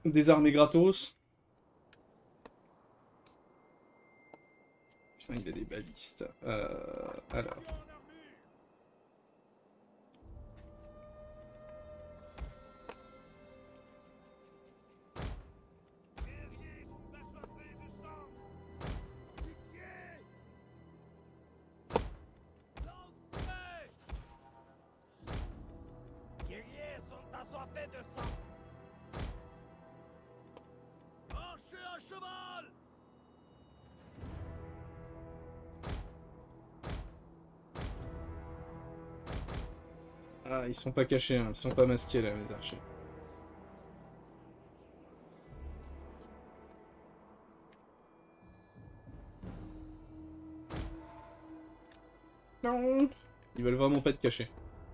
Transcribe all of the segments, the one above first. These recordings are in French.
Désarmé gratos. Putain, il a des balistes. Alors. Ah, ils sont pas cachés, hein. Ils sont pas masqués là, les archers. Non. Ils veulent vraiment pas être cachés.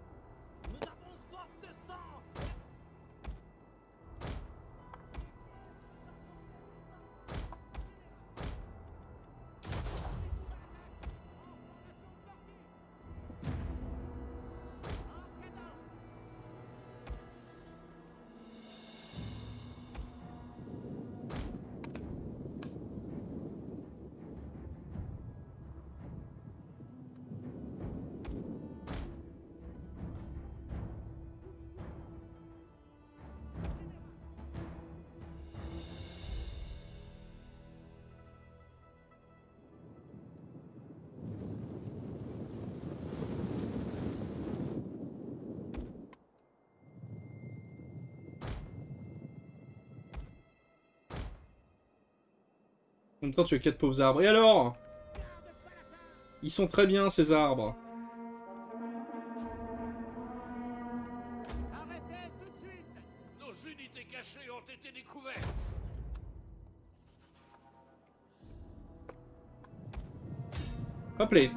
En même temps, tu as 4 pauvres arbres. Et alors? Ils sont très bien, ces arbres. Arrêtez tout de suite! Nos unités cachées ont été découvertes! Hop les.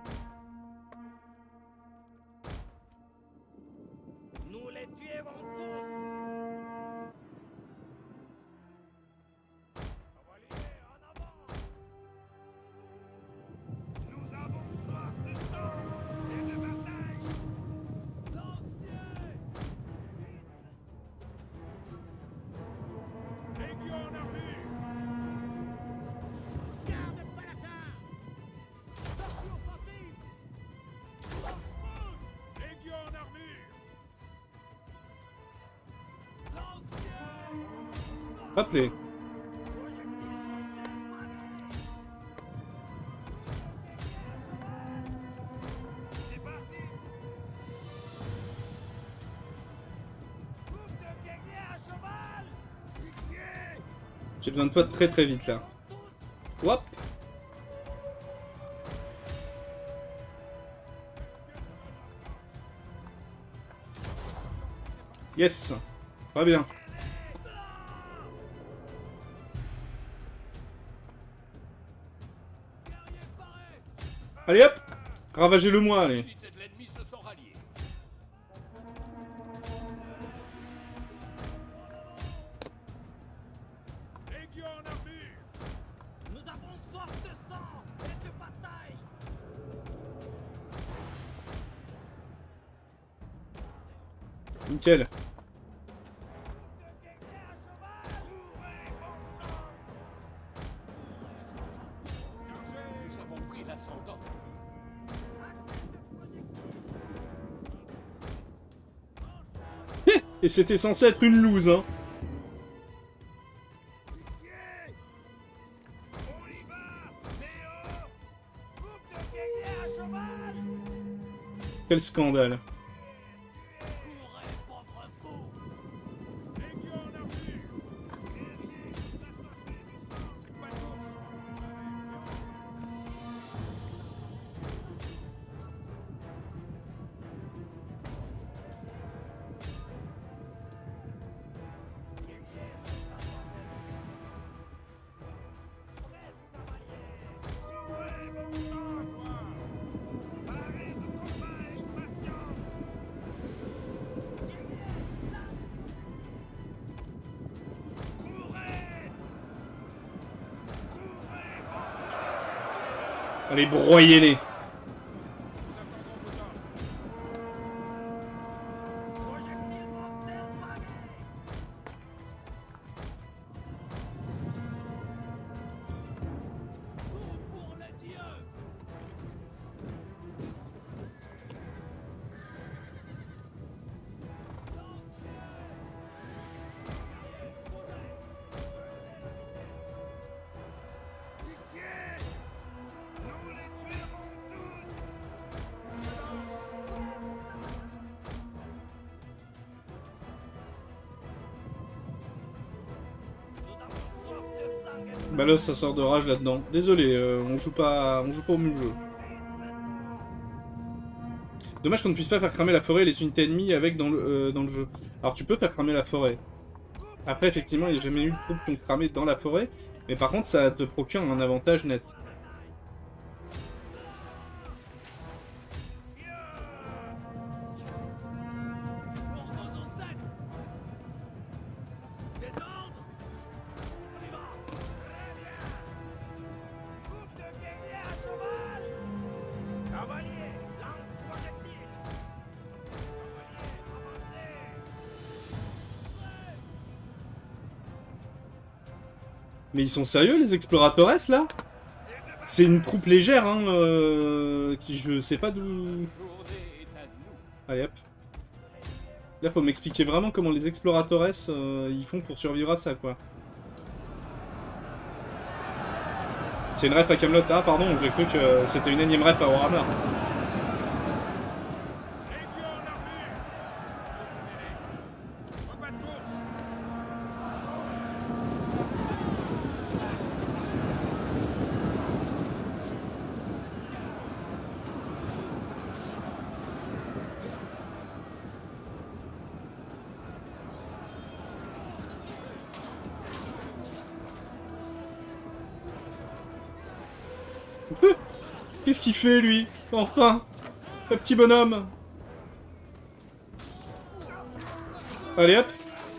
Nous les tuerons tous! Cavaliers, en avant! Nous avons soif de sang et de bataille! Lanciers! Légion en armure! Garde Palatin! Sortie offensive! Légion en armure! Lanciers! Hop les. C'est parti! Groupe de guerriers à cheval! Piquez! J'ai besoin de toi très très vite là. Hop. Yes. Pas bien. Allez hop. Ravagez-le-moi, allez. Les unités de l'ennemi se sont ralliées. Légion en armure! Nous avons soif de sang et de bataille! Nickel. Nous avons pris l'ascendant. Et c'était censé être une loose, hein. On y va! Théo! Groupe de guerriers à cheval! Quel scandale. Courez, pauvre fou! Légion en armure! Guerriers, assoiffés de sang! Pas Allez, broyez-les. Bah là, ça sort de rage là-dedans. Désolé, on joue pas au même jeu. Dommage qu'on ne puisse pas faire cramer la forêt et les unités ennemies avec dans le jeu. Alors tu peux faire cramer la forêt. Après, effectivement, il n'y a jamais eu de troupes qui ont cramé dans la forêt. Mais par contre, ça te procure un avantage net. Pour nos ancêtres. Descendre. On y va. Très bien. Groupe de guerriers à cheval. Cavalier, lance projectile. Cavalier, avancez. Mais ils sont sérieux, les exploratores, là? C'est une troupe légère, hein, qui je sais pas d'où... Allez, hop. Là, faut m'expliquer vraiment comment les exploratores, ils font pour survivre à ça, quoi. C'est une ref à Camelot. Ah, pardon, j'ai cru que c'était une énième ref à Warhammer. Légion en armure. Repas de course. Qu'est-ce qu'il fait, lui? Enfin! Le petit bonhomme! Allez, hop!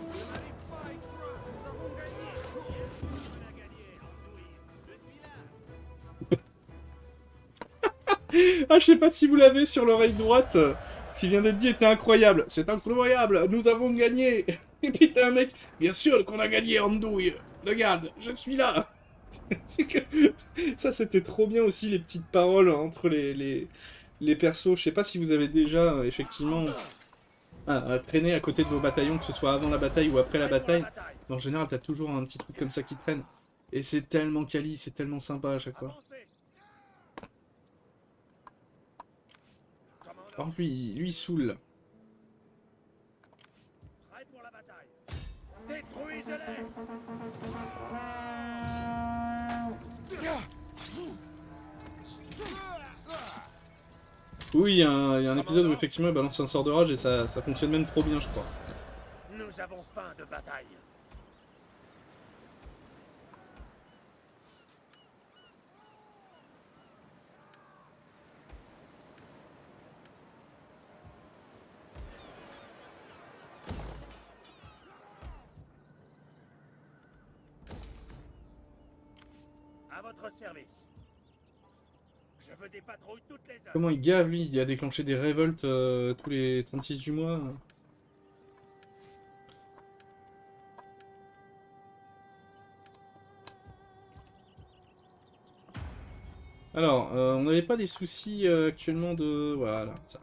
Ah, je sais pas si vous l'avez sur l'oreille droite. Ce qui vient d'être dit était incroyable. C'est incroyable, nous avons gagné. Et puis t'as un mec, bien sûr qu'on a gagné, Andouille. Regarde, je suis là. C'est que... Ça, c'était trop bien aussi, les petites paroles entre les persos. Je sais pas si vous avez déjà, effectivement, traîné à côté de vos bataillons, que ce soit avant la bataille ou après la bataille. Mais en général, t'as toujours un petit truc comme ça qui traîne. Et c'est tellement quali, c'est tellement sympa à chaque fois. Avancez. Par Commandant, contre, lui, il saoule. prêt pour la bataille. Détruisez-les. Oui, il y a un épisode où effectivement il balance un sort de rage et ça fonctionne même trop bien, je crois. Nous avons faim de bataille. À votre service. Je veux des patrouilles toutes les heures. Comment il gave, lui? Il a déclenché des révoltes tous les 36 du mois. Alors, on n'avait pas des soucis actuellement de... Voilà, ça.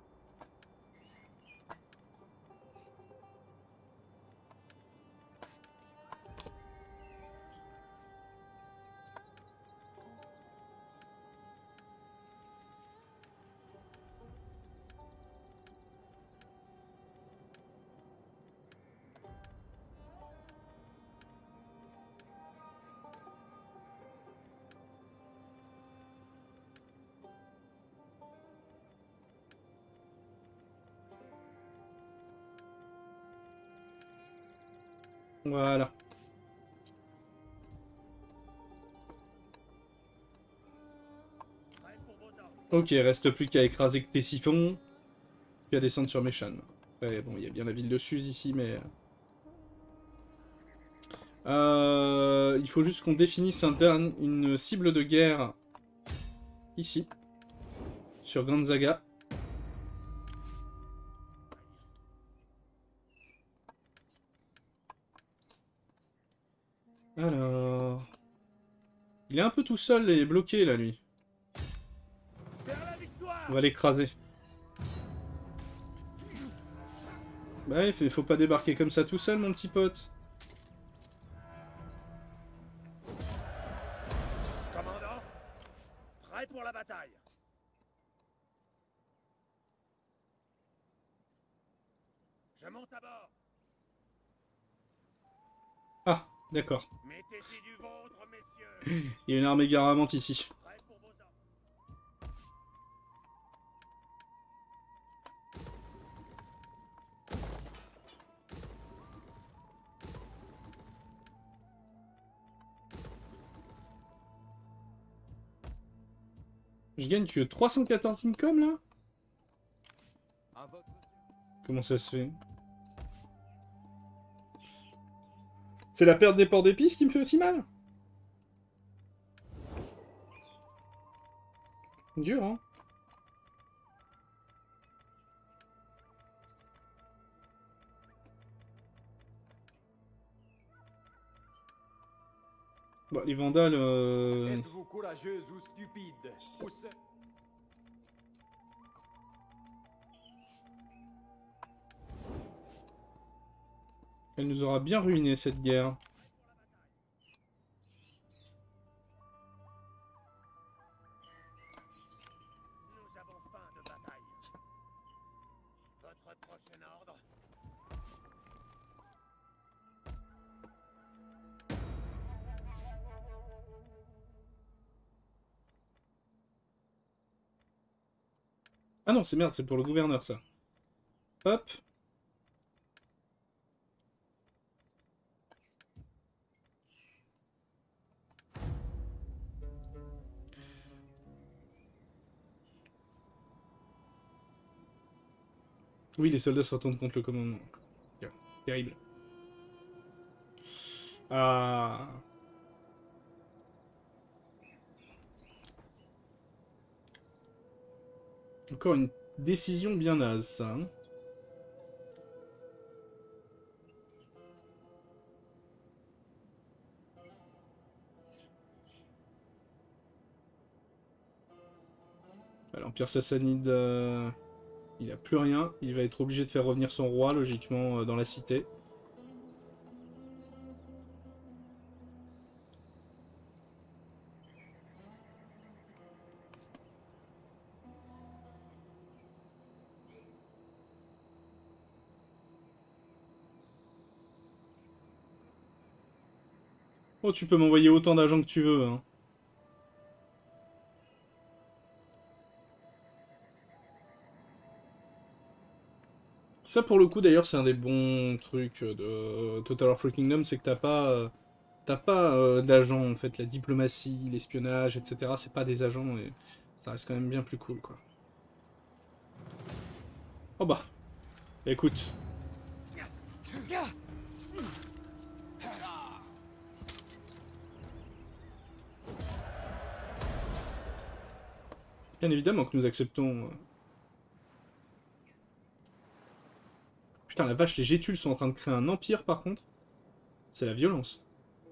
Voilà. Prêt pour vos ordres. Ok, reste plus qu'à écraser Ctésiphon, puis à descendre sur Méchan. Après, bon, il y a bien la ville de Suse ici, mais... il faut juste qu'on définisse une cible de guerre ici, sur Ganzaga. Alors... Il est un peu tout seul et bloqué là, lui. Vers la victoire. On va l'écraser. Bah, il faut pas débarquer comme ça tout seul, mon petit pote. Commandant, prêt pour la bataille. Je monte à bord. Ah, d'accord. Mettez-y du vôtre, mes messieurs. Il y a une armée garamante ici. Prêt pour vos ordres. Je gagne que 314 income là? À votre... Comment ça se fait? C'est la perte des ports d'épices qui me fait aussi mal? Dur, hein? Bon, les vandales... Êtes-vous courageuse ou stupide? Ou c'est... Elle nous aura bien ruiné cette guerre. Nous avons faim de bataille. Votre prochain ordre. Ah non, c'est merde, c'est pour le gouverneur ça. Hop. Oui, les soldats se retournent contre le commandement. Terrible. Ah. Encore une décision bien naze, ça. Hein. L'Empire sassanide, il a plus rien. Il va être obligé de faire revenir son roi, logiquement, dans la cité. Oh, tu peux m'envoyer autant d'argent que tu veux, hein. Ça, pour le coup, d'ailleurs, c'est un des bons trucs de Total War Freaking Kingdom, c'est que t'as pas d'agents, en fait. La diplomatie, l'espionnage, etc., c'est pas des agents, et ça reste quand même bien plus cool, quoi. Oh bah, écoute. Bien évidemment que nous acceptons... Putain, la vache, les Gétules sont en train de créer un empire, par contre. C'est la violence.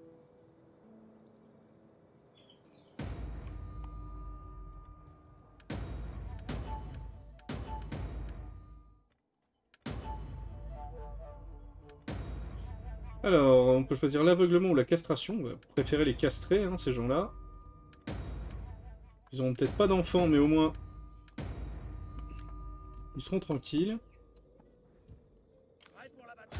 Alors, on peut choisir l'aveuglement ou la castration. On va préférer les castrer, hein, ces gens-là. Ils auront peut-être pas d'enfants, mais au moins... ils seront tranquilles. Prêt pour la bataille.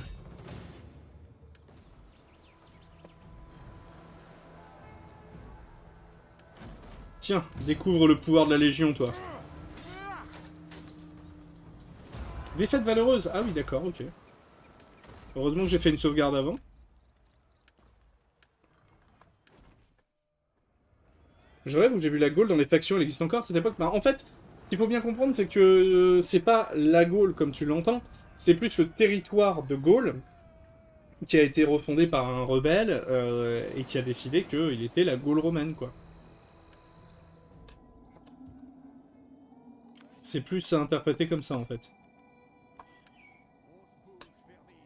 Tiens, découvre le pouvoir de la Légion, toi. Défaite valeureuse. Ah oui, d'accord, ok. Heureusement que j'ai fait une sauvegarde avant. Je rêve où j'ai vu la Gaule dans les factions, elle existe encore à cette époque. Bah, en fait, ce qu'il faut bien comprendre, c'est que c'est pas la Gaule comme tu l'entends, c'est plus le territoire de Gaule qui a été refondé par un rebelle et qui a décidé qu'il était la Gaule romaine, quoi. C'est plus à interpréter comme ça, en fait. On se bouge, Vermine.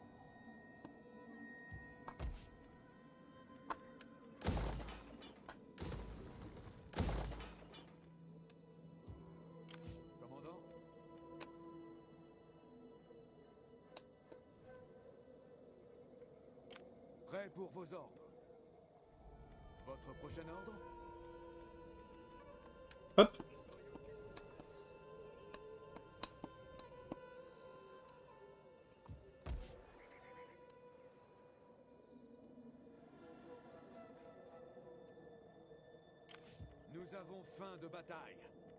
Commandant. Prêt pour vos ordres. Votre prochain ordre? Hop. Nous avons faim de bataille.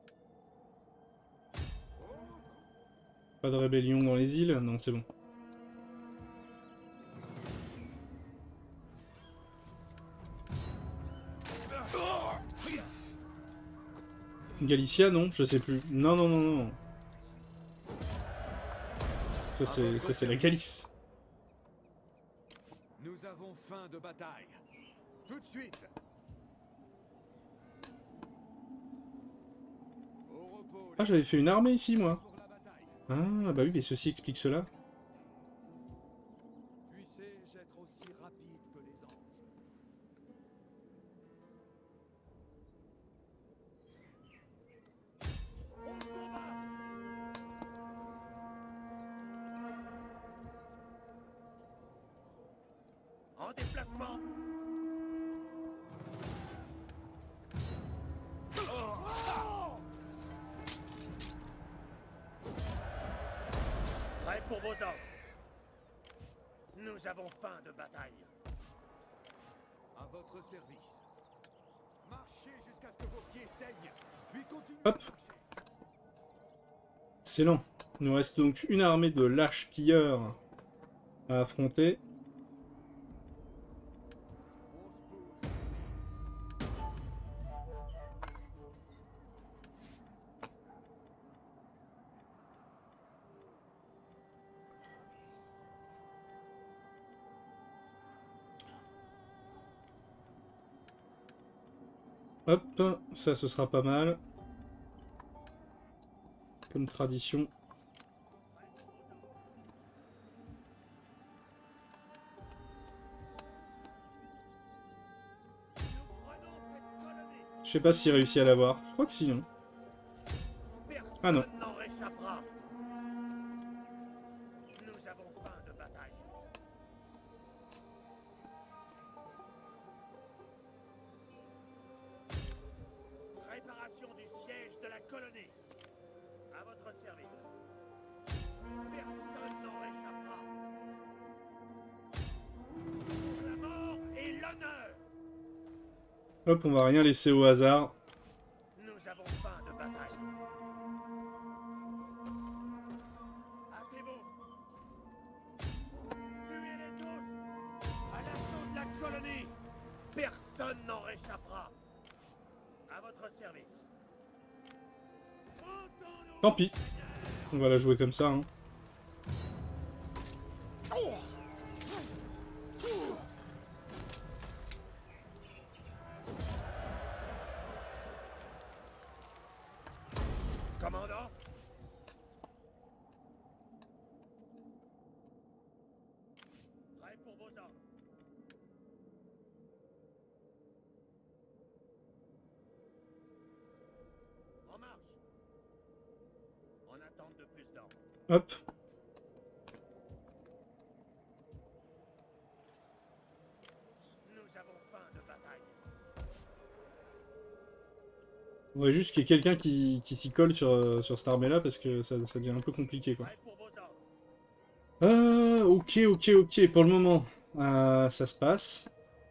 Pas de rébellion dans les îles? Non, c'est bon. Galicia, non? Je sais plus. Non, non, non, non. Ça, c'est la Galice. Nous avons faim de bataille. Tout de suite. Au repos. Ah, j'avais fait une armée ici, moi. Pour la bataille. Ah, bah oui, mais ceci explique cela. Puissé-je être aussi rapide que les anges? En déplacement. Prêt pour vos ordres. Nous avons faim de bataille. À votre service. Marchez jusqu'à ce que vos pieds saignent, puis continuez. Hop. Excellent. Il nous reste donc une armée de lâches pilleurs à affronter. On se bouge. Hop, ça ce sera pas mal. Comme tradition. Je sais pas s'il réussit à l'avoir. Je crois que si, non. Ah non. Personne n'en réchappera. Nous avons faim de bataille. Préparation du siège de la colonie. À votre service. Personne n'en réchappera. La mort et l'honneur. Hop, on va rien laisser au hasard. Nous avons faim de bataille. Hâtez-vous. Tuez-les tous. À l'assaut de la colonie. Personne n'en réchappera. À votre service. Entendons. Tant pis. On va la jouer comme ça, hein. Commandant. Prêt pour vos ordres. En marche. En attente de plus d'ordres. Hop. Nous avons faim de bataille. On va juste qu'il y ait quelqu'un qui s'y colle sur cette armée-là, parce que ça devient un peu compliqué, quoi. Prêt pour vos ordres. Ok, ok, ok. Pour le moment, ça se passe.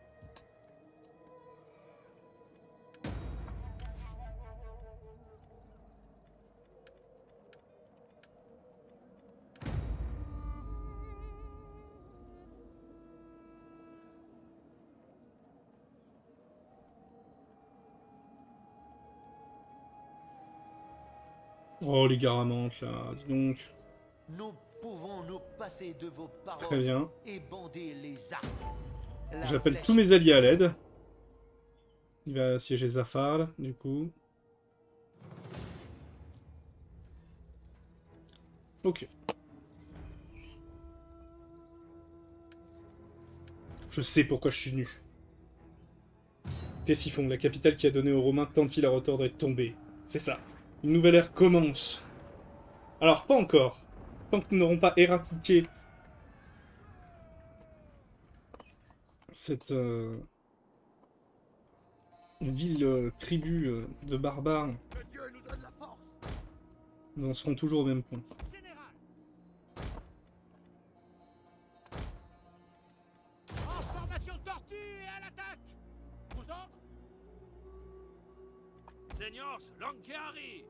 Oh, les garamantes, là, dis donc. Nous pouvons nous passer de vos paroles Très bien. et bander les arcs. La J'appelle flèche tous mes alliés à l'aide. Il va assiéger Zafar, du coup. Ok. Je sais pourquoi je suis venu. Qu'est-ce qu'ils font? La capitale qui a donné aux Romains tant de fil à retordre est tombée. C'est ça. Une nouvelle ère commence. Alors, pas encore. Tant que nous n'aurons pas éradiqué cette ville tribu de barbares, Que Dieu nous donne la force. nous en serons toujours au même point. Général. En formation tortue et à l'attaque. Vos ordres. Señors, Lankeari!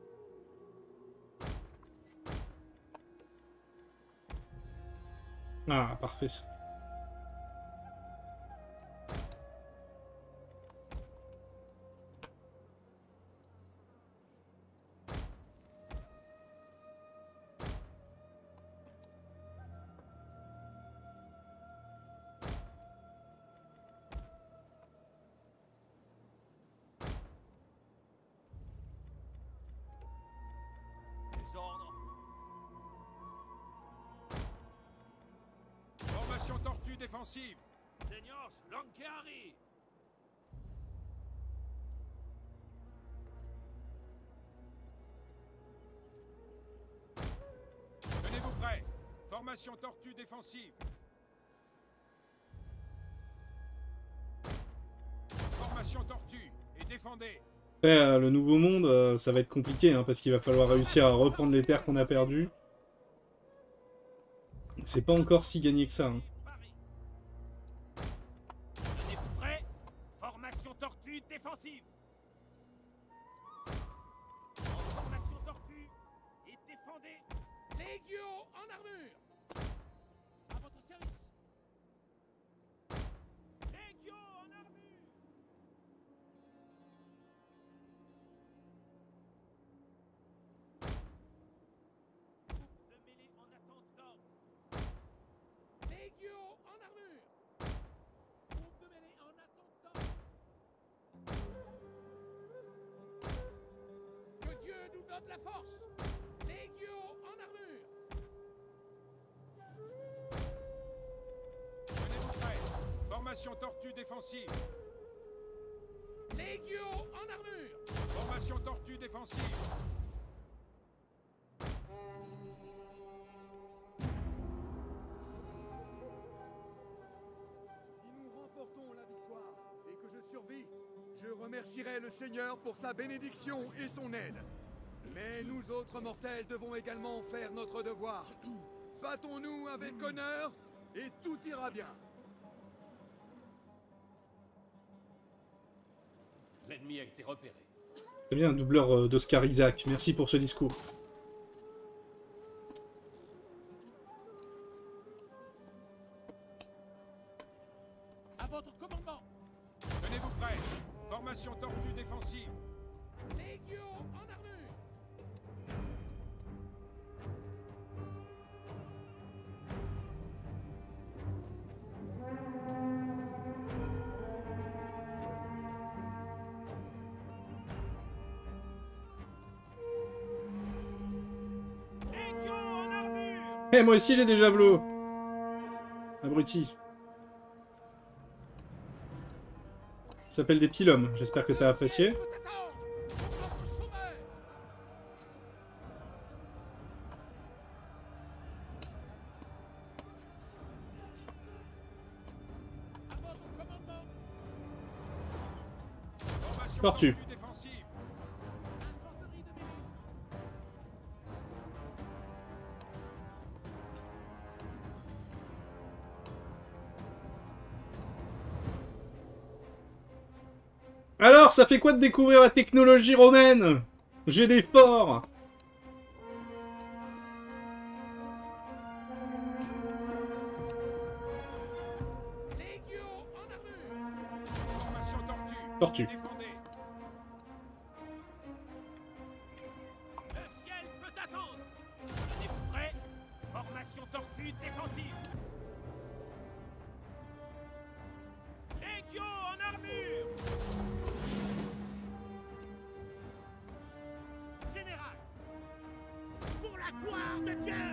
Ah, parfait. Ça. Les ordres. Formation tortue défensive. Señors, Lankeari! Tenez-vous prêts. Formation tortue défensive. Formation tortue et défendez. Après, le nouveau monde, ça va être compliqué, hein, parce qu'il va falloir réussir à reprendre les terres qu'on a perdues. C'est pas encore si gagné que ça. Hein. Paris. Tenez-vous prêts? Formation tortue défensive. En formation tortue et défendez. Légio en armure. À votre service. Légio en armure. Groupe de mêlée en attente d'ordre. Légio en armure. Groupe de mêlée en attente d'ordre. Que Dieu nous donne la force. Légio en armure. Tenez-vous prêts. Formation tortue défensive. Légio en armure. Formation tortue défensive. Si nous remportons la victoire et que je survis, je remercierai le Seigneur pour sa bénédiction et son aide. Mais nous autres mortels devons également faire notre devoir. Battons-nous avec honneur et tout ira bien. L'ennemi a été repéré. Très bien, doubleur d'Oscar Isaac. Merci pour ce discours. À votre commandement. Tenez-vous prêts. Formation tortue défensive. Légio en armure. Légio en armure. Eh, moi aussi j'ai des javelots. Abruti. Ça s'appelle des pilums. J'espère que t'as apprécié. Tout attendre pour notre sauveur. À votre commandement. Formation Tortue. défensive. Infanterie de mêlée. Alors, ça fait quoi de découvrir la technologie romaine? J'ai des forts. Légio en armure. Formation tortue. Tortue. Défendez. Le ciel peut attendre. Tenez-vous prêts? Formation tortue défensive. Légio en armure. Général, pour la gloire de Dieu.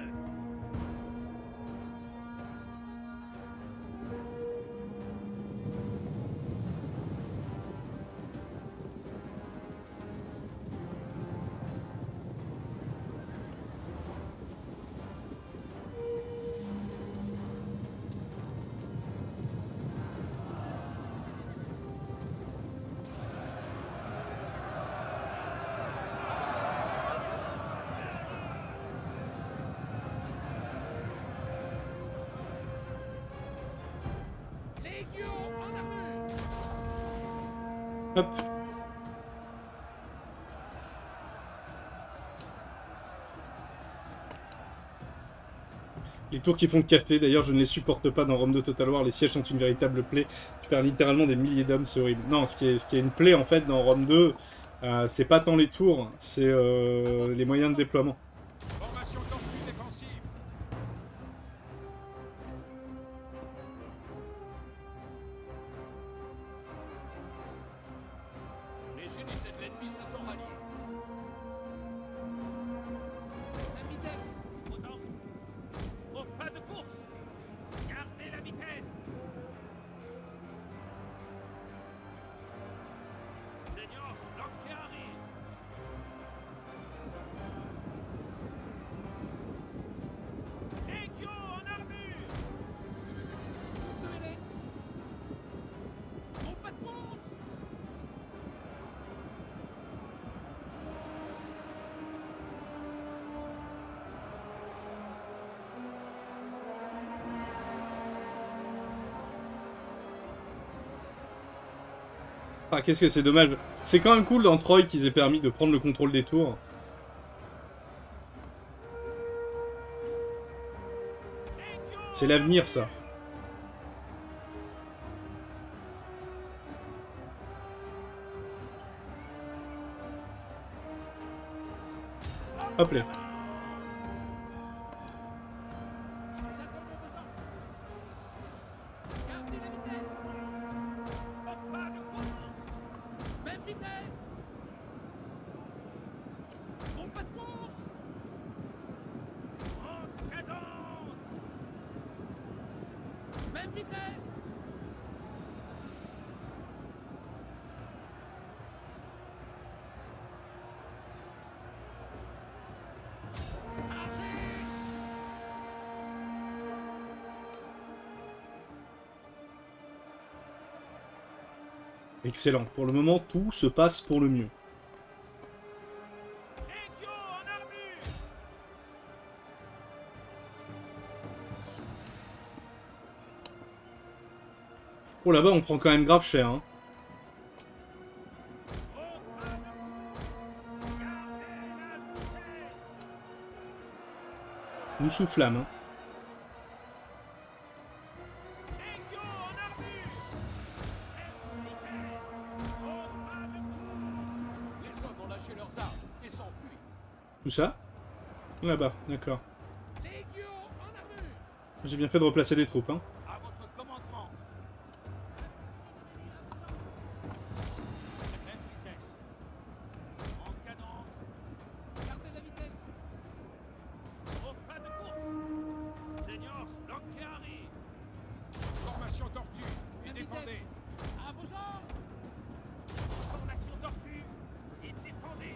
Légio en armure. Hop. Les tours qui font le café, d'ailleurs, je ne les supporte pas dans Rome 2 Total War. Les sièges sont une véritable plaie. Tu perds littéralement des milliers d'hommes, c'est horrible. Non, ce qui est une plaie, en fait, dans Rome 2, c'est pas tant les tours, c'est les moyens de déploiement. Formation tortue défensive. Les unités de l'ennemi se sont ralliées. La vitesse. Aux ordres. Au pas de course. Gardez la vitesse. Seigneur, bloquez arrive. Légion en armure. Groupe de mêlée. Au pas de course. Ah, qu'est-ce que c'est dommage. C'est quand même cool dans Troy qu'ils aient permis de prendre le contrôle des tours. C'est l'avenir, ça. Hop là. Gardez la vitesse. Au pas de course. Même vitesse. Au pas de course. En cadence. Même vitesse. Marchez. Excellent. Pour le moment, tout se passe pour le mieux. Légion en armure. Oh, là-bas, on prend quand même grave cher, hein. Au pas de course. Gardez la vitesse. Nous sous flamme, hein. Légion en armure. Même vitesse. Au pas de course. Les hommes ont lâché leurs armes et s'enfuient. Tout ça là-bas, d'accord. Légion en armure. J'ai bien fait de replacer des troupes, hein. À votre commandement. Même vitesse. En cadence. Gardez la vitesse. Au pas de course. Seigneur, bloquez arrive. Formation tortue et Même défendez. vitesse. À vos ordres. Formation tortue et défendez.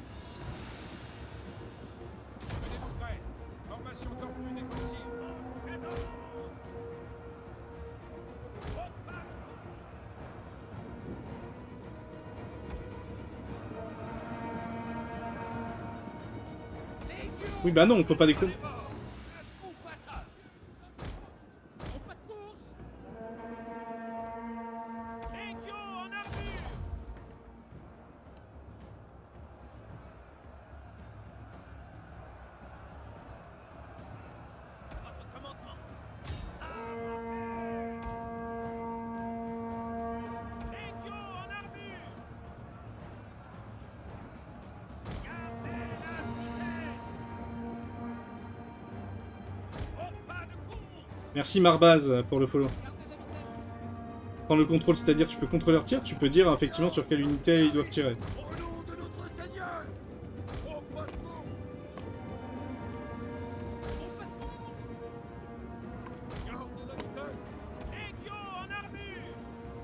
Tenez-vous prêts. Formation tortue défensive. En cadence. Au pas de course. Légion. Oui, bah non, on peut pas déconner. Un coup fatal. Au pas de course. Légion en armure. Votre commandement. Légion en armure. Gardez la vitesse. Au pas de course. Merci Marbaz pour le follow. Gardez la vitesse. Prendre le contrôle, c'est-à-dire tu peux contrôler leur tir, tu peux dire effectivement sur quelle unité ils doivent tirer. Au nom de notre Seigneur. Au pas de course. Au pas de course. Gardez la vitesse. Légion en armure.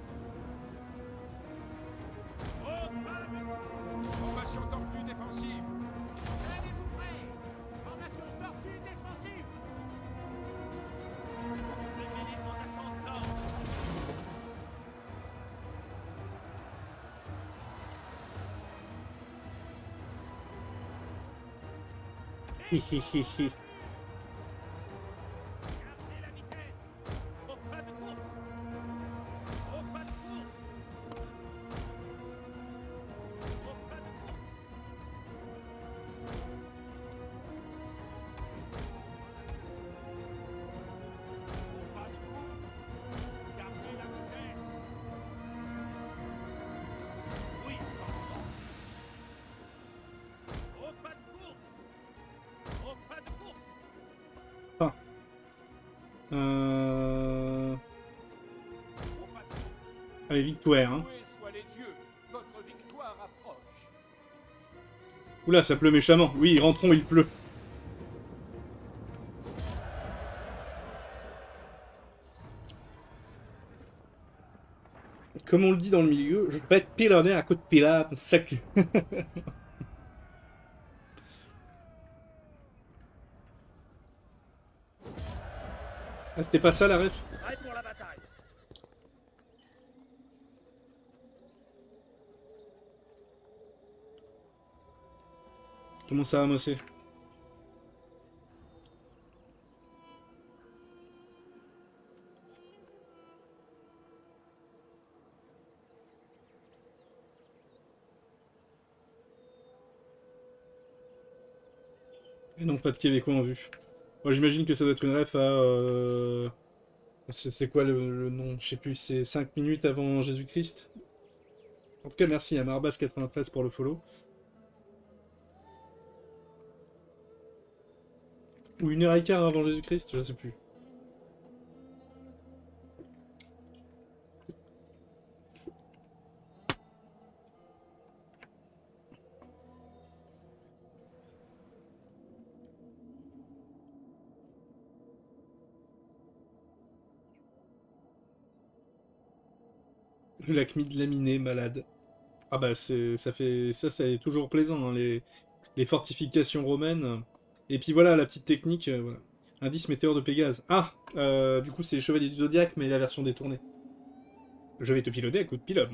Au pas de course. Formation tortue défensive. Tenez-vous prêts. Formation tortue défensive. Les mêlées en attente d'ordre. Hi hi hi hi. Gardez la vitesse. Au pas de course. Au pas de course. Au pas de course. Allez, victoire. Hein. Loués soient les dieux, votre victoire approche. Oula, ça pleut méchamment. Oui, rentrons, il pleut. Comme on le dit dans le milieu, je vais être pilonné à coup de pilape, sac. Ah, c'était pas ça la ref? Prêt pour la bataille. Comment ça va, Mossé? Et non, pas de Québécois en vue. Moi, j'imagine que ça doit être une ref à... C'est quoi le nom? Je sais plus, c'est 5 minutes avant Jésus-Christ. En tout cas, merci à Marbas93 pour le follow. Ou 1h15 avant Jésus-Christ, je sais plus. Le lac de laminé, malade. Ah bah ça c'est toujours plaisant, hein, les fortifications romaines. Et puis voilà, la petite technique, voilà. Indice météore de Pégase. Ah, du coup c'est les Chevaliers du Zodiaque, mais la version détournée. Je vais te piloter à coup de pylône.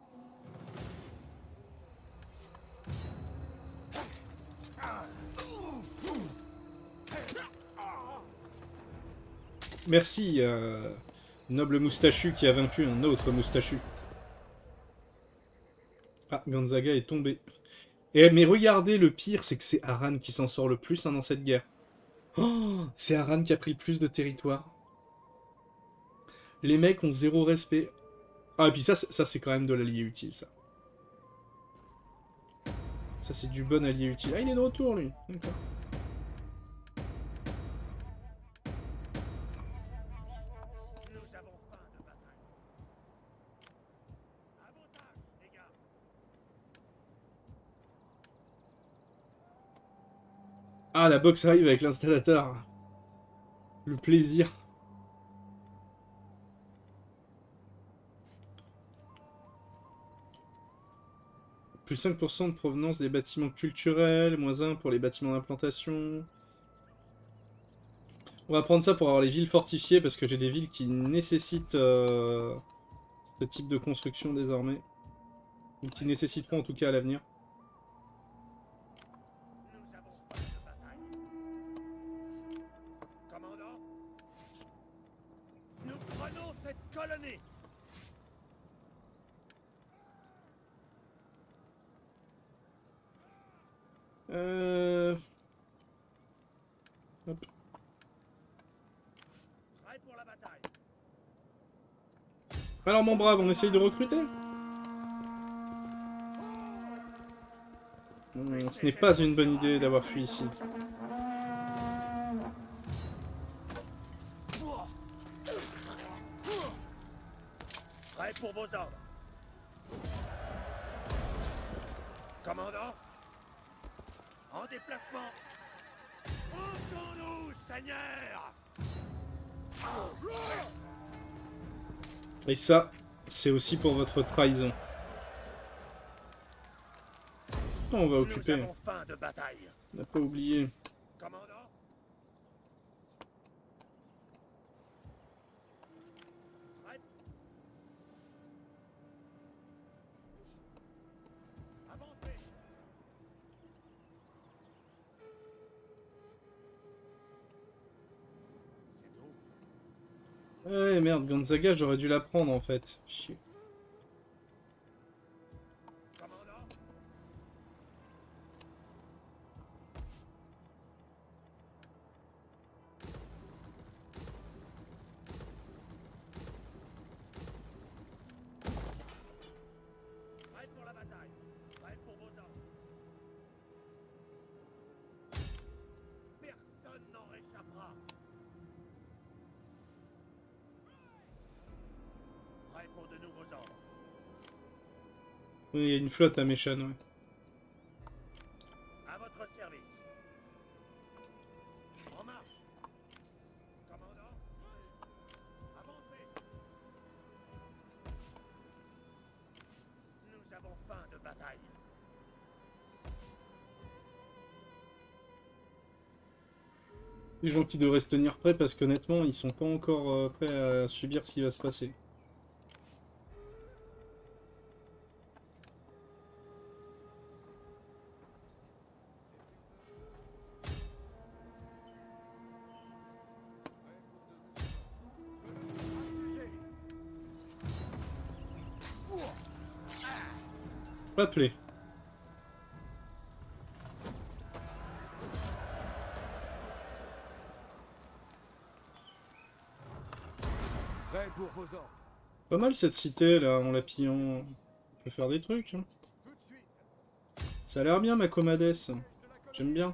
Merci, noble moustachu qui a vaincu un autre moustachu. Ah, Gonzaga est tombé. Et, mais regardez, le pire, c'est que c'est Aran qui s'en sort le plus hein, dans cette guerre. Oh, c'est Aran qui a pris le plus de territoire. Les mecs ont zéro respect. Ah, et puis ça c'est quand même de l'allié utile, ça. Ça, c'est du bon allié utile. Ah, il est de retour, lui. D'accord. Nous avons faim de bataille. À vos tâches, les gars. Ah, la box arrive avec l'installateur. Le plaisir. Plus 5% de provenance des bâtiments culturels, moins 1 pour les bâtiments d'implantation. On va prendre ça pour avoir les villes fortifiées, parce que j'ai des villes qui nécessitent ce type de construction désormais. Ou qui nécessiteront en tout cas à l'avenir. Nous avons faim de bataille. Commandant, nous prenons cette colonie. Hop. Prêt pour la bataille. Alors mon brave, on essaye de recruter? Ce n'est pas une bonne idée d'avoir fui ici. Prêt pour vos ordres. Commandant, en déplacement. Entends-nous, Seigneur. Et ça, c'est aussi pour votre trahison. On va Nous occuper. avons faim de bataille. On n'a pas oublié. Commandant, prêt. Avancez. C'est tout. Ouais, merde, Gonzaga, j'aurais dû la prendre en fait. Chier. Commandant, prêt pour la bataille. Prêt pour vos ordres. Personne n'en réchappera. ordres. Oui, il y a une flotte à Méchan, ouais. À votre service. En marche. Commandant. Avancez. Nous avons faim de bataille. Les gens qui devraient se tenir prêts parce qu'honnêtement, ils sont pas encore prêts à subir ce qui va se passer. Pas de plaie. Prêt pour vos ordres. Pas mal cette cité là, en la pillant. On peut faire des trucs. Hein. Tout de suite. Ça a l'air bien, Macomades. J'aime bien.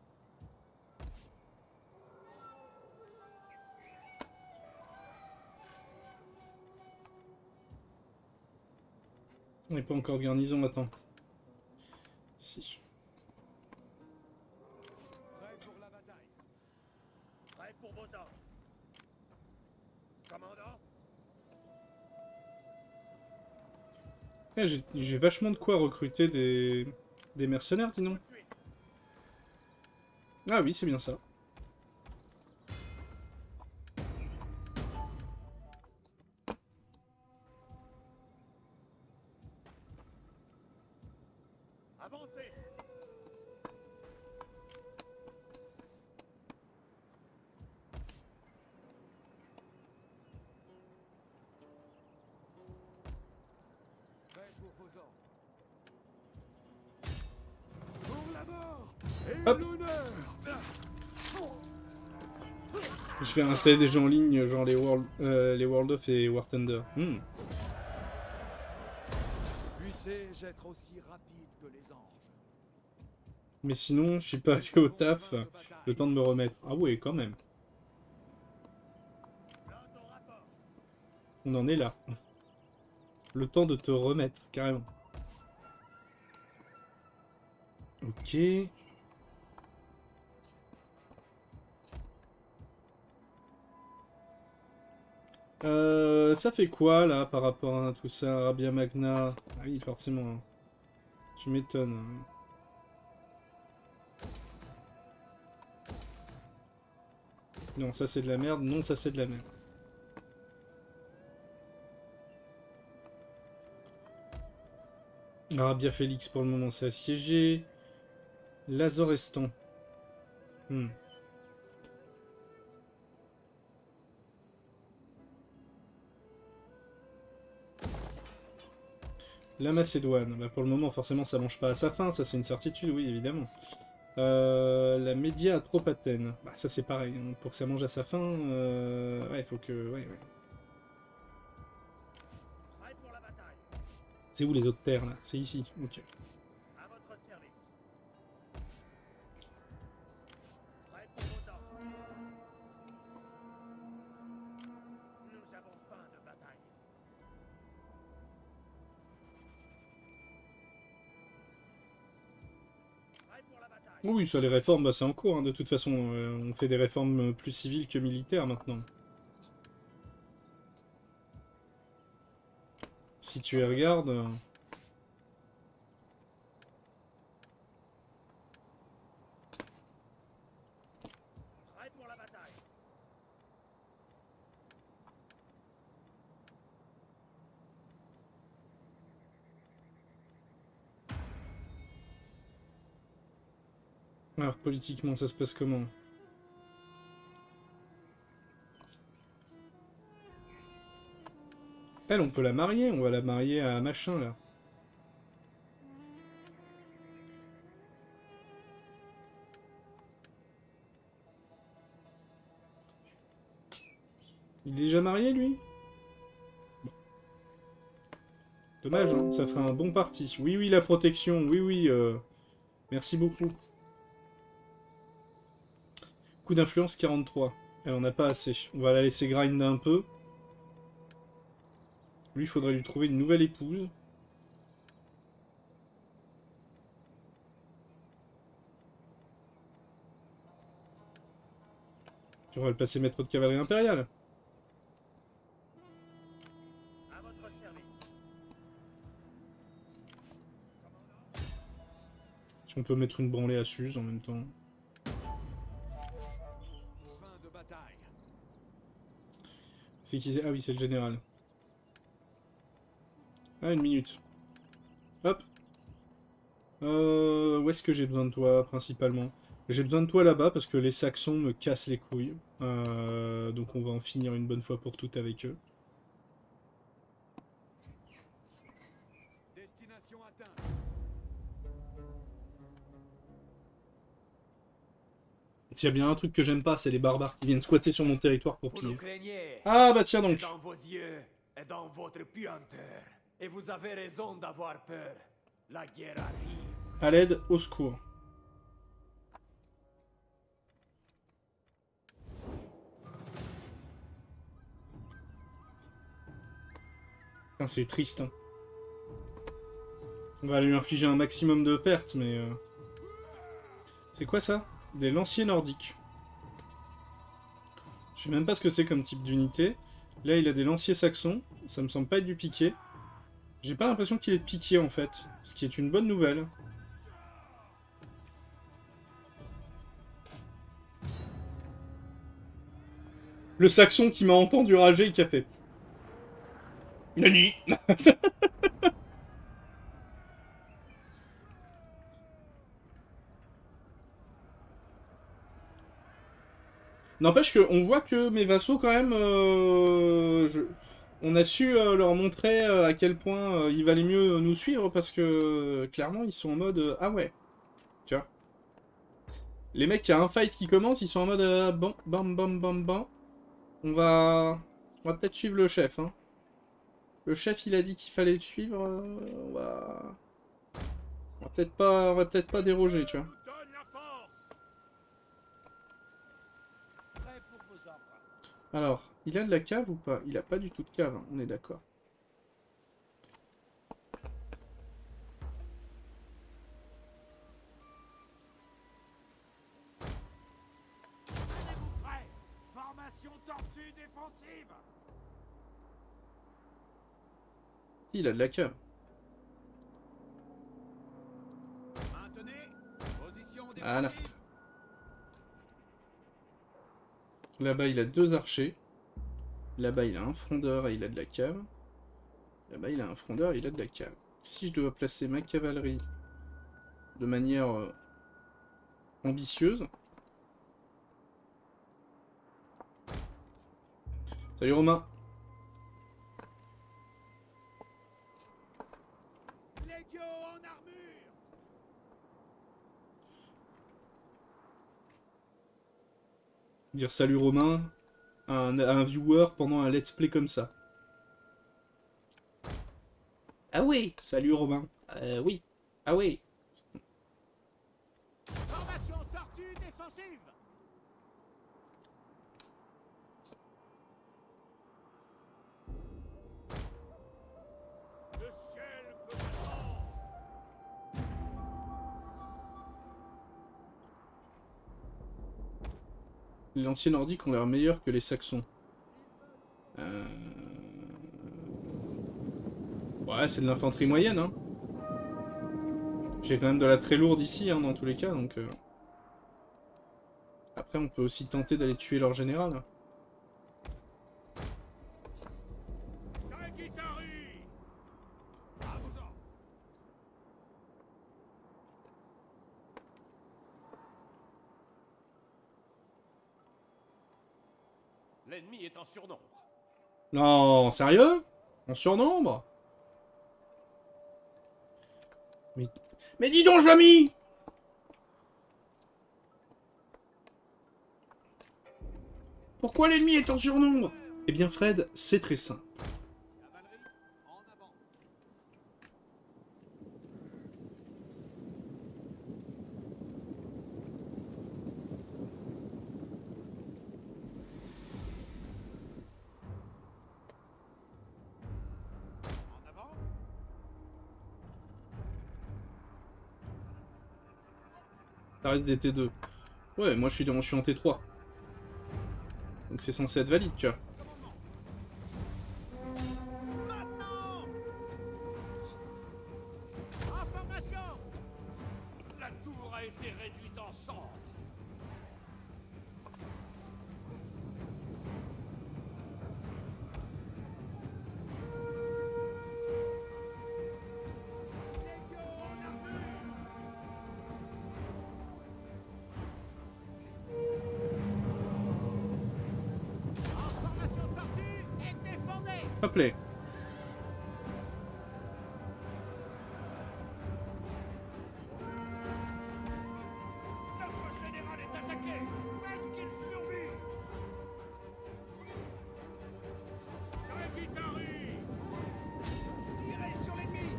On n'est pas encore de garnison, attends. Si. Prêt pour la bataille. Prêt pour vos ordres. Commandant. Eh, j'ai vachement de quoi recruter des mercenaires, dis donc. Tout de suite. Ah oui, c'est bien ça. Avancez. Prêt pour vos ordres. Pour la mort et Hop. l'honneur. Je vais installer des jeux en ligne, genre les World of et War Thunder. Puissez-je être aussi rapide que les anges? Mais sinon, je suis pas allé au taf. Le temps de me remettre. Ah ouais, quand même. Flotte au rapport. On en est là. Le temps de te remettre, carrément. Ok. Ça fait quoi là par rapport à tout ça, Arabia Magna? Ah oui, forcément. Tu m'étonnes. Non, ça c'est de la merde. Non, ça c'est de la merde. Arabia Félix pour le moment c'est assiégé. Lazorestan. La Macédoine, bah pour le moment forcément ça mange pas à sa faim, ça c'est une certitude, oui évidemment. La Média Atropatène, bah ça c'est pareil, hein. Pour que ça mange à sa faim, ouais il faut que... Ouais. Prêt pour la bataille. C'est où les autres terres là? C'est ici, ok. À votre service. Prêt pour vos ordres. Nous avons faim de bataille. Prêt pour la bataille. Oui, ça les réformes, bah c'est en cours, hein. De toute façon, on fait des réformes plus civiles que militaires maintenant. Si tu les regardes... Prêt pour la bataille. Alors politiquement ça se passe comment? Elle, on peut la marier, on va la marier à machin là. Il est déjà marié lui? Bon. Dommage, hein, ça ferait un bon parti. Oui, oui, la protection, oui, oui. Merci beaucoup. Coup d'influence 43. Elle en a pas assez. On va la laisser grinder un peu. Lui, il faudrait lui trouver une nouvelle épouse. On va le passer maître de cavalerie impériale. À votre service. Si on peut mettre une branlée à Suze en même temps. Fin de bataille. C'est qui c'est? Ah oui, c'est le général. Ah, une minute. Hop. Où est-ce que j'ai besoin de toi, principalement? J'ai besoin de toi là-bas, parce que les Saxons me cassent les couilles. Donc on va en finir une bonne fois pour toutes avec eux. Destination atteinte. S'il y a bien un truc que j'aime pas, c'est les barbares qui viennent squatter sur mon territoire pour Vous nous piller. craignez. Ah bah tiens donc. C'est dans vos yeux et dans votre puanteur. Et vous avez raison d'avoir peur. La guerre arrive. À l'aide, au secours. Putain, c'est triste. Hein. On va lui infliger un maximum de pertes, mais... C'est quoi ça? Des lanciers nordiques. Je sais même pas ce que c'est comme type d'unité. Là, il a des lanciers saxons. Ça me semble pas être du piqué. J'ai pas l'impression qu'il est de piqué, en fait. Ce qui est une bonne nouvelle. Le saxon qui m'a entendu rager et qui a fait... Nani. N'empêche qu'on voit que mes vassaux, quand même, on a su leur montrer à quel point il valait mieux nous suivre, parce que, clairement, ils sont en mode ah ouais, tu vois. Les mecs, il y a un fight qui commence, ils sont en mode bon, bam, bam, bam, bam. On va peut-être suivre le chef, hein. Le chef, il a dit qu'il fallait le suivre, on va peut-être pas déroger, tu vois. Donne la force. Prêt pour vos ordres. Alors, il a de la cave ou pas? Il a pas du tout de cave, hein, on est d'accord. Tenez-vous prêts. Formation tortue défensive. Il a de la cave. Maintenez. Position Voilà. défensive. Là-bas, il a 2 archers. Là-bas, il a un frondeur et il a de la cave. Là-bas, il a un frondeur et il a de la cave. Si je dois placer ma cavalerie de manière ambitieuse... Salut Romain. Légio en armure. Dire salut Romain à un viewer pendant un let's play comme ça. Ah oui. Salut Romain. Oui. Ah oui. Formation tortue défensive. Le ciel peut m'attendre. Les lanciers nordiques ont l'air meilleurs que les saxons. Ouais, c'est de l'infanterie moyenne, hein. J'ai quand même de la très lourde ici, hein, dans tous les cas, donc... Après, on peut aussi tenter d'aller tuer leur général. Sagittari. À vos ordres. L'ennemi est en surnombre. Non, sérieux? En surnombre? Mais dis donc, je l'ai mis! Pourquoi l'ennemi est en surnombre? Eh bien, Fred, c'est très simple. Cavalerie en avant. Ça reste des T2. Ouais, moi je suis en T3. Donc c'est censé être valide, tu vois. Maintenant! Information! La tour a été réduite en cendres. Légion en armure! Information tortue et défendez! Hop là. Notre général est attaqué! Faites qu'il survive! Sagittari! Tirez sur l'ennemi!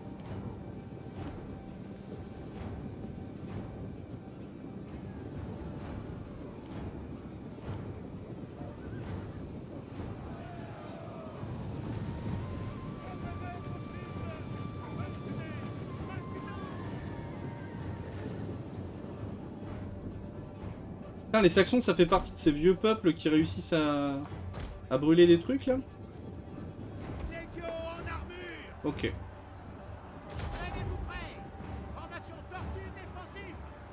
Putain, les Saxons, ça fait partie de ces vieux peuples qui réussissent à brûler des trucs, là? Légion en armure! Ok. Tenez-vous prêts! Formation tortue défensive!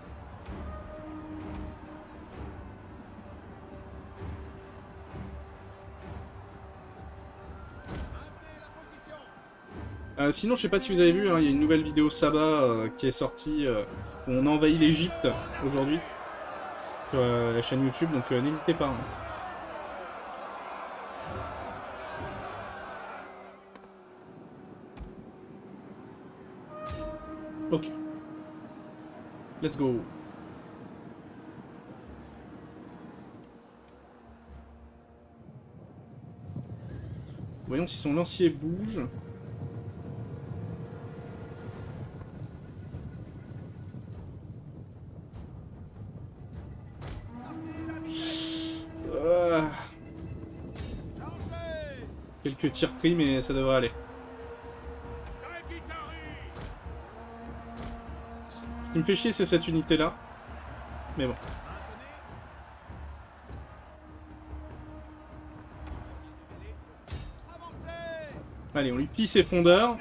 Maintenez la position! Sinon, je sais pas si vous avez vu, hein, il y a une nouvelle vidéo Saba qui est sortie, où on envahit l'Egypte aujourd'hui. Sur la chaîne YouTube, donc n'hésitez pas. Hein. Ok. Let's go. Voyons si son lancier bouge. Quelques tirs pris, mais ça devrait aller. Ce qui me fait chier, c'est cette unité-là. Mais bon. Allez, on lui pille ses fondeurs.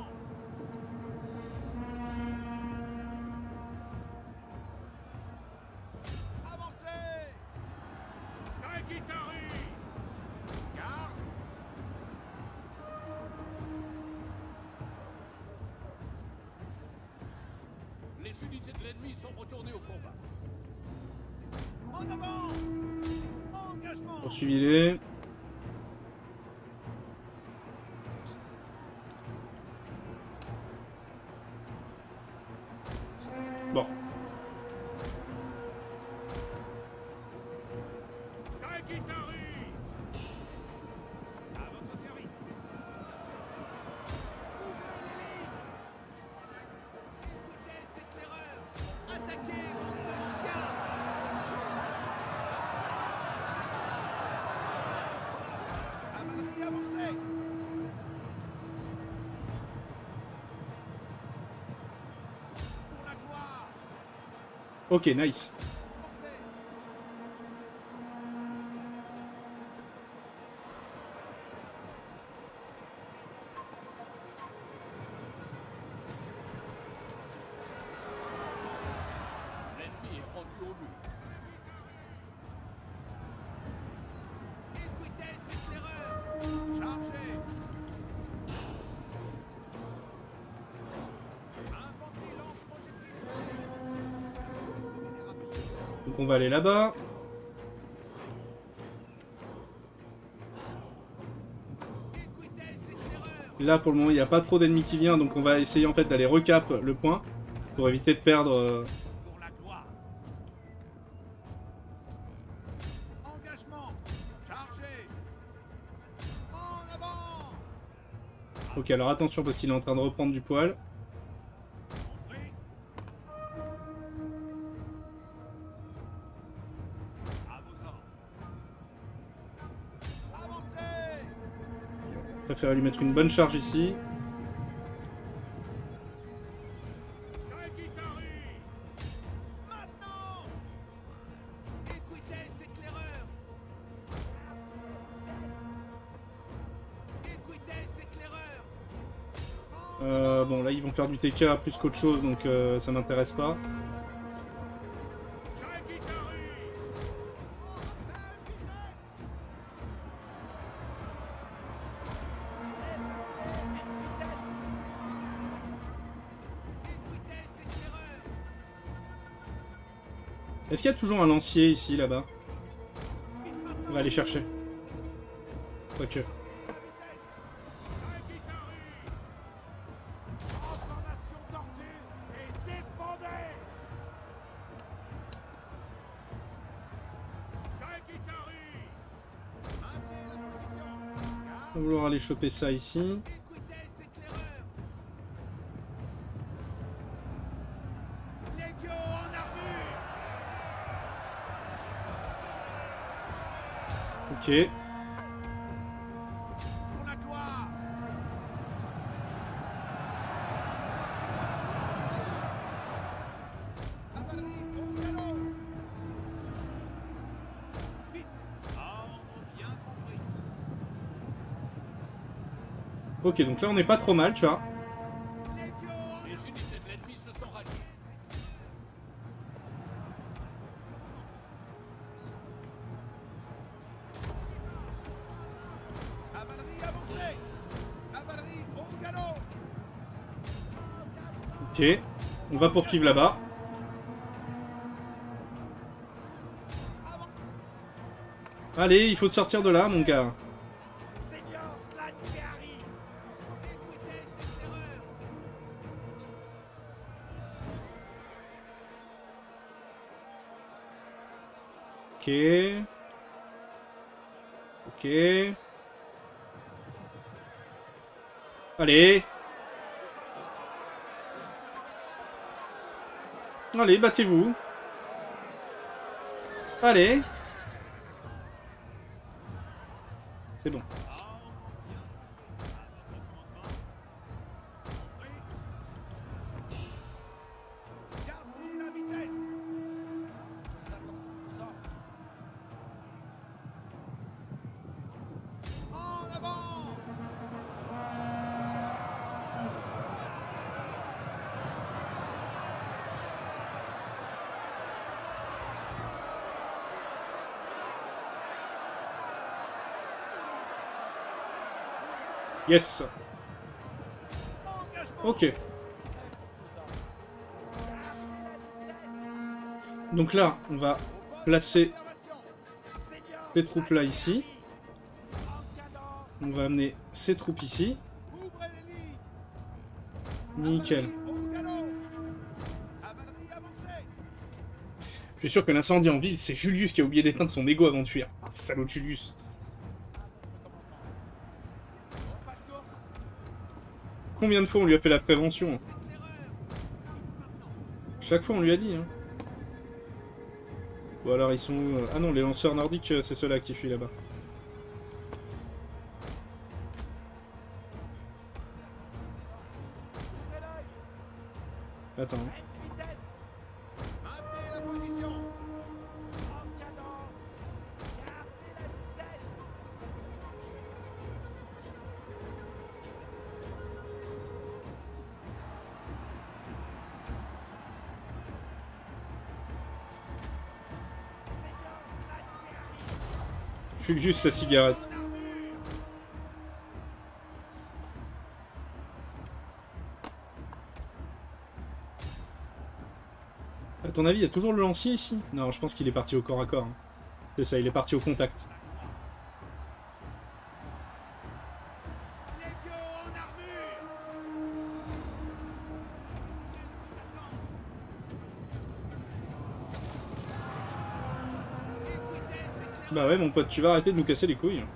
Les unités de l'ennemi sont retournées au combat. En avant! Engagement! Poursuivez-les. Bon. Sagittari! À votre service! Vitesse éclaireur! Attaquez, bande de chiens! Cavalerie avancée! Pour la gloire! Ok, nice. Avancez! L'ennemi est rendu au but. Vitesse éclaireur! Chargez! Infanterie lance projectile! Donc on va aller là-bas. Là pour le moment il n'y a pas trop d'ennemis qui viennent, donc on va essayer en fait d'aller recap le point pour éviter de perdre. Pour la gloire! Engagement! Chargez! En avant! Ok, alors attention parce qu'il est en train de reprendre du poil. Compris? À vos ordres! Avancez! Je préfère lui mettre une bonne charge ici. Sagittari! Bon, là, ils vont faire du TK plus qu'autre chose, donc ça m'intéresse pas. Est-ce qu'il y a toujours un lancier ici, là-bas? On va aller chercher. Quoique. On va vouloir aller choper ça ici. Ok. Ok, donc là on n'est pas trop mal, tu vois. Les unités de l'ennemi se sont ralliées. Cavalerie avancée! Cavalerie au galop! Ok, on va poursuivre là-bas. Allez, il faut te sortir de là, mon gars. Seigneur Slan qui arrive! Écoutez cette terreur! Ok. Ok. Allez. Allez, battez-vous. Allez. C'est bon. Gardez la vitesse! En avant! Yes. Ok. Donc là, on va placer ces troupes là ici. On va amener ces troupes ici. Ouvrez les lignes! Nickel. Au galop! Cavalerie avancée! Je suis sûr que l'incendie en ville, c'est Julius qui a oublié d'éteindre son mégot avant de fuir. Ah, salaud de Julius. Pas de course! Combien de fois on lui a fait la prévention? Chaque fois on lui a dit. Hein. Ou alors ils sont... Ah non, les lanceurs nordiques, c'est ceux-là qui fuient là-bas. Attends. Vitesse! Maintenez la position! En cadence! Gardez la vitesse! Seigneur Slan qui arrive! Fume juste sa cigarette. À ton avis, il y a toujours le lancier ici? Non, je pense qu'il est parti au corps à corps. Hein. C'est ça, il est parti au contact. Légio en armure! Bah ouais, mon pote, tu vas arrêter de nous casser les couilles.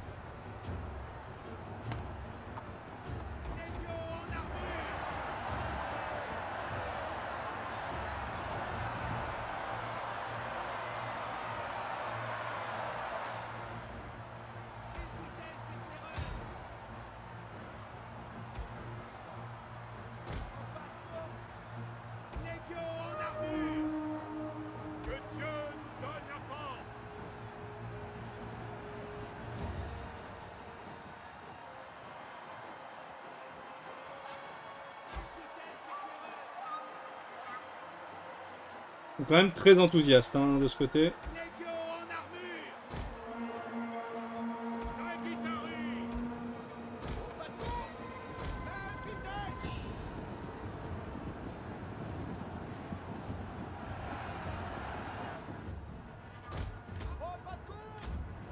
Légio en armure! Que Dieu nous donne la force! Donc, quand même très enthousiaste hein, de ce côté. Légio en armure. Sagittari. Au pas de course. Même vitesse. Au pas de course.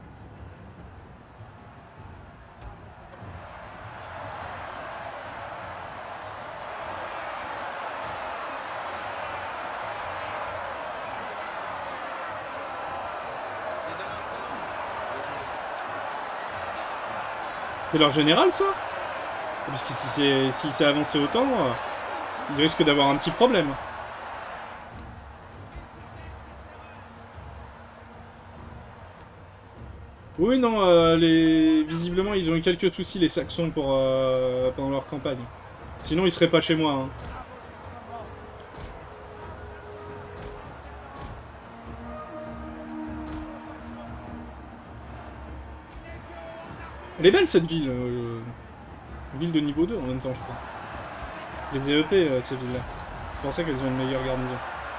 C'est leur général ça? Parce que si c'est avancé autant, il risque d'avoir un petit problème. Oui, non, visiblement ils ont eu quelques soucis les Saxons pendant leur campagne. Sinon ils seraient pas chez moi. Hein. Elle est belle cette ville. Ville de niveau 2 en même temps je crois. Les EEP ces villes là. C'est pour ça qu'elles ont une meilleure garnison.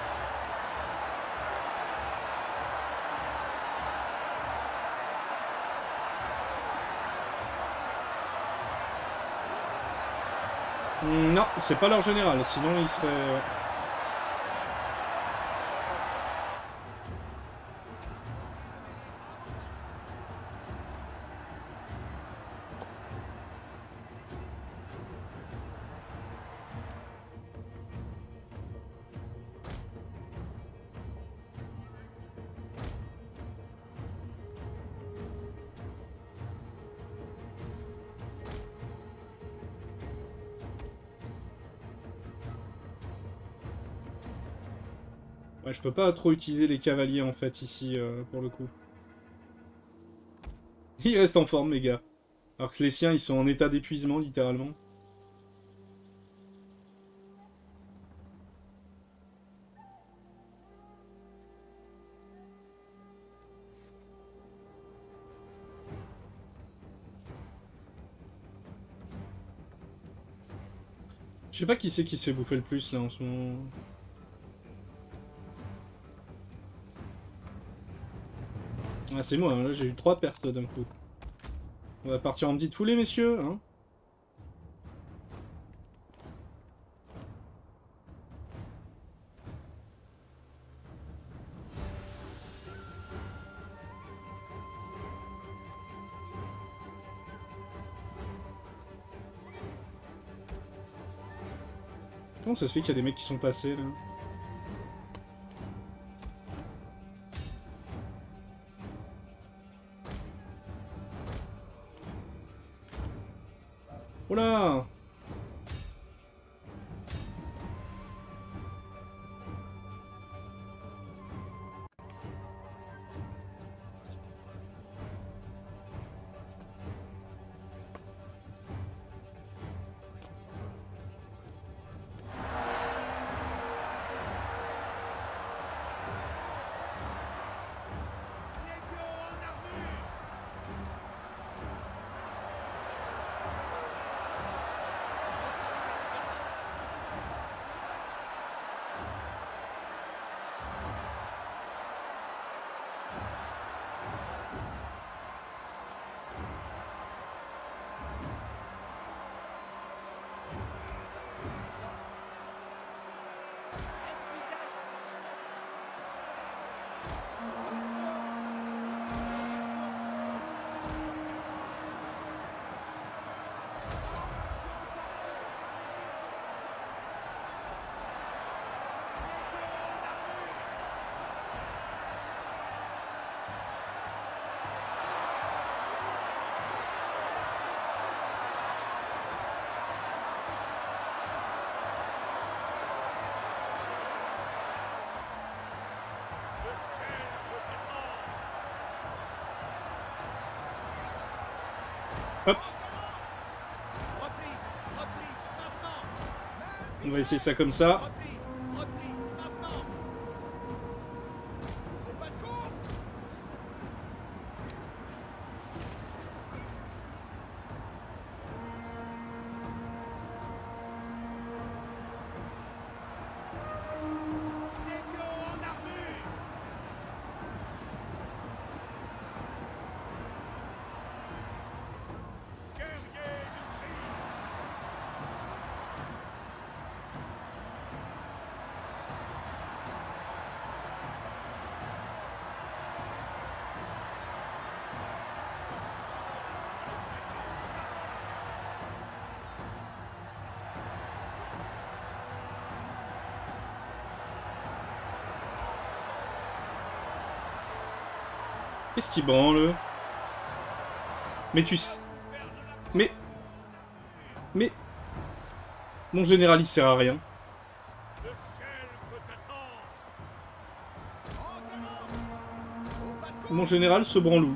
Non, c'est pas leur général, sinon ils seraient... Ouais, je peux pas trop utiliser les cavaliers en fait ici pour le coup. Ils restent en forme les gars. Alors que les siens ils sont en état d'épuisement littéralement. Je sais pas qui c'est qui se fait bouffer le plus là en ce moment. Ah c'est moi, hein. Là j'ai eu 3 pertes d'un coup. On va partir en petite foulée messieurs, hein. Comment ça se fait qu'il y a des mecs qui sont passés là? Oh là! Hop. On va essayer ça comme ça. Qu'est-ce qui branle? Mais tu sais... Mais... Mon général, il sert à rien. Mon général se branlou.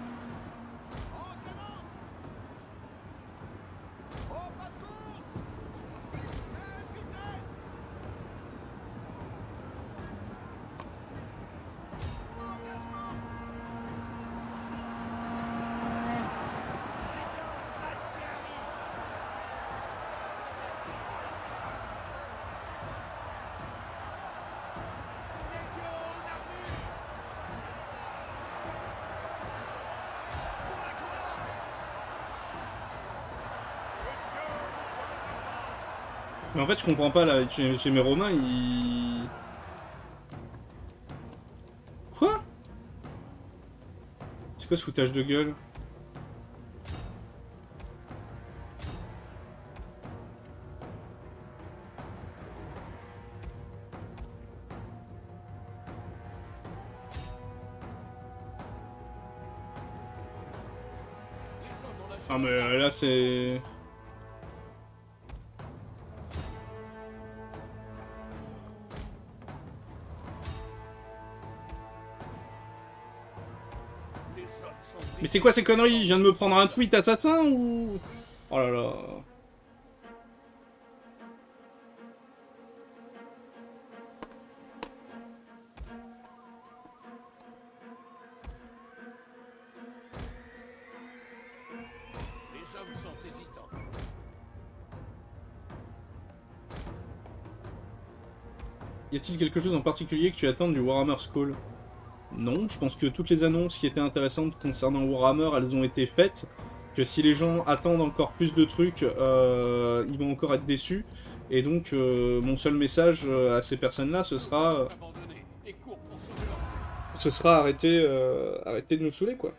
Mais en fait, je comprends pas, là, chez mes Romains, ils... Quoi? C'est quoi ce foutage de gueule? Ah mais là, c'est... Mais c'est quoi ces conneries? Je viens de me prendre un tweet assassin ou... Oh là là... Les hommes sont hésitants. Y a-t-il quelque chose en particulier que tu attends du Warhammer Skull? Non, je pense que toutes les annonces qui étaient intéressantes concernant Warhammer, elles ont été faites. Que si les gens attendent encore plus de trucs, ils vont encore être déçus. Et donc, mon seul message à ces personnes-là, ce sera arrêter de nous saouler, quoi.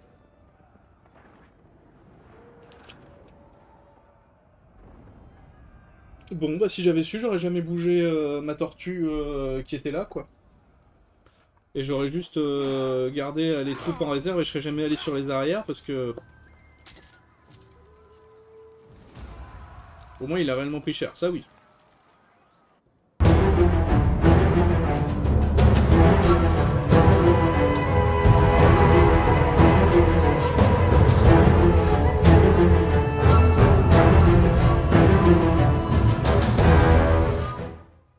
Bon, bah si j'avais su, j'aurais jamais bougé ma tortue qui était là, quoi. Et j'aurais juste gardé les troupes en réserve et je serais jamais allé sur les arrières parce que... Au moins il a réellement pris cher, ça oui.